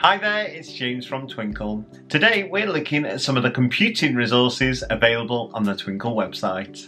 Hi there, it's James from Twinkl. Today we're looking at some of the computing resources available on the Twinkl website.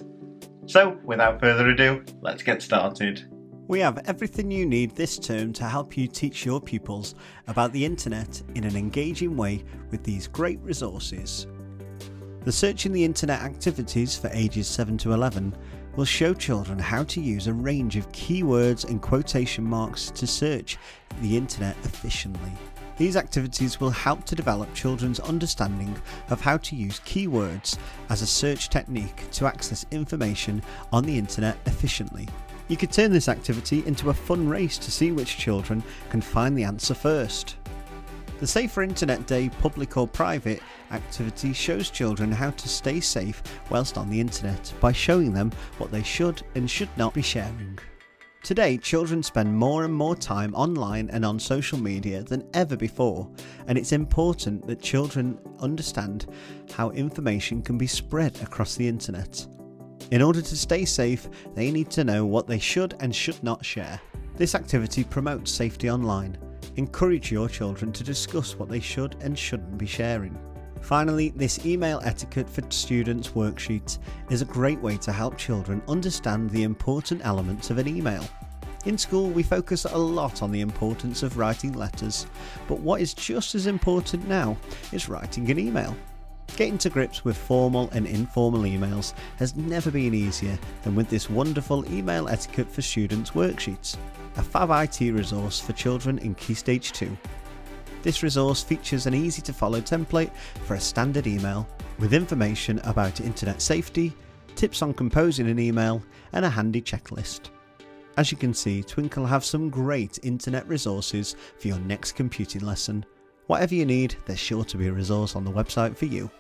So without further ado, let's get started. We have everything you need this term to help you teach your pupils about the internet in an engaging way with these great resources. The Searching the Internet activities for ages 7 to 11 will show children how to use a range of keywords and quotation marks to search the internet efficiently. These activities will help to develop children's understanding of how to use keywords as a search technique to access information on the internet efficiently. You could turn this activity into a fun race to see which children can find the answer first. The Safer Internet Day public or private activity shows children how to stay safe whilst on the internet by showing them what they should and should not be sharing. Today, children spend more and more time online and on social media than ever before, and it's important that children understand how information can be spread across the internet. In order to stay safe, they need to know what they should and should not share. This activity promotes safety online. Encourage your children to discuss what they should and shouldn't be sharing. Finally, this email etiquette for students worksheet is a great way to help children understand the important elements of an email. In school, we focus a lot on the importance of writing letters, but what is just as important now is writing an email. Getting to grips with formal and informal emails has never been easier than with this wonderful email etiquette for students worksheets, a fab IT resource for children in Key Stage 2. This resource features an easy to follow template for a standard email with information about internet safety, tips on composing an email and a handy checklist. As you can see, Twinkl have some great internet resources for your next computing lesson. Whatever you need, there's sure to be a resource on the website for you.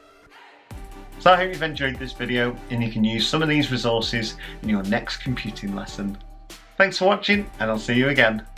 So I hope you've enjoyed this video and you can use some of these resources in your next computing lesson. Thanks for watching and I'll see you again.